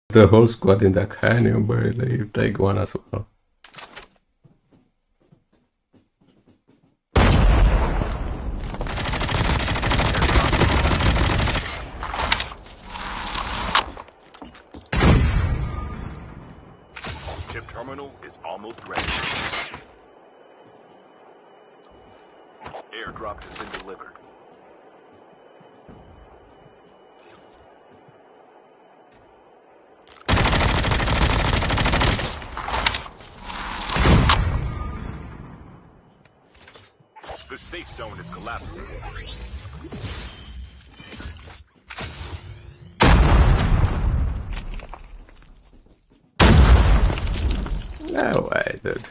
The whole squad in the canyon, but they take one as well. Chip terminal is almost ready. Airdrop has been delivered. The safe zone is collapsing. No way, dude.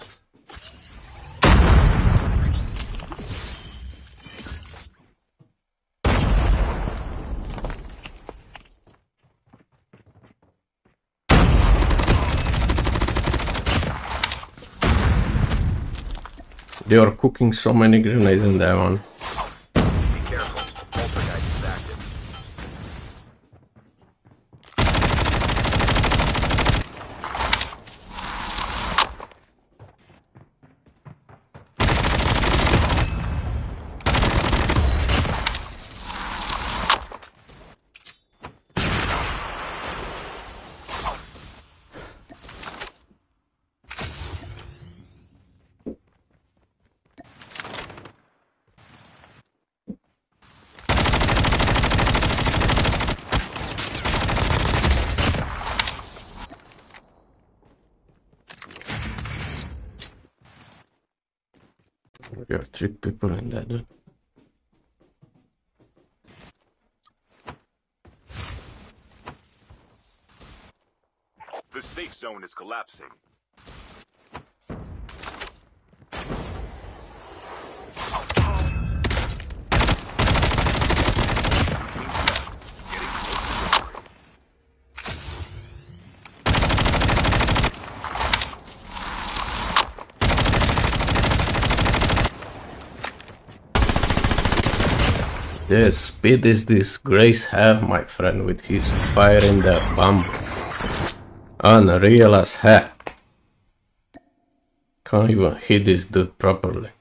They are cooking so many grenades in that one. Be careful. Poltergeist is active. There are 3 people in that, dude. The safe zone is collapsing. The speed is this Grace have, my friend, with his firing the bomb. Unreal as heck. Can't even hit this dude properly.